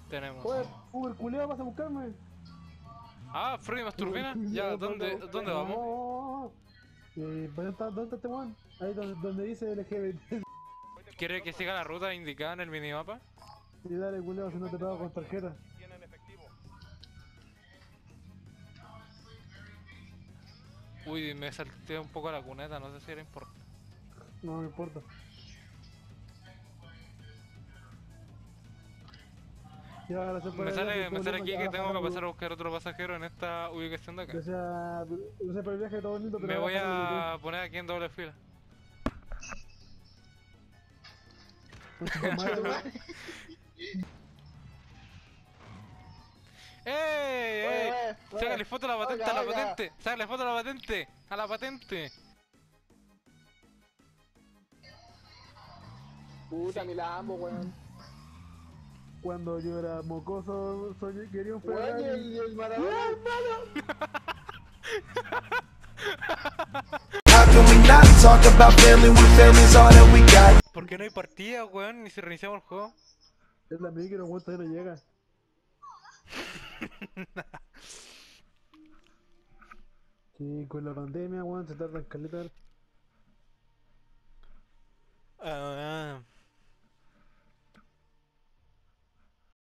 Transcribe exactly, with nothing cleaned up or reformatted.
Tenemos. Oye, Uber culiao, vas a buscarme. Ah, Freddy más Uber turbina. Ya, culiao, ¿dónde, pasa- dónde vamos? No. Eh, ¿dónde está, dónde está este weón? Ahí donde, donde dice L G B T. ¿Quiere que siga la ruta indicada en el minimapa? Y dale, culiao, si no te pago con tarjeta. Uy, me salté un poco la cuneta, no sé si era importante. No me importa. Ya, gracias por Me el viaje, sale, me todo sale lindo, aquí ya que tengo bájala, que pasar boludo. a buscar otro pasajero en esta ubicación de acá. Gracias, gracias por el viaje, todo lindo, Me pero voy bájala, boludo. a poner aquí en doble fila. Concha tu madre. ¡Ey! Oye, ¡Ey! oye, ¡Sácale oye. foto a la patente, a Oiga, la oiga. patente! ¡Sácale foto a la patente! ¡A la patente! Puta, Sí. mi Lambo, weón. Cuando yo era mocoso, soñé, quería un Weón, y Ferrari. el, y el Maradona. How can we not talk about family when family's all that we got? ¿Por qué no hay partida, weón? Ni si reiniciamos el juego. Es la micro, weón, todavía no llega. Sí, con la pandemia, weón, se tardan caleta. Ah.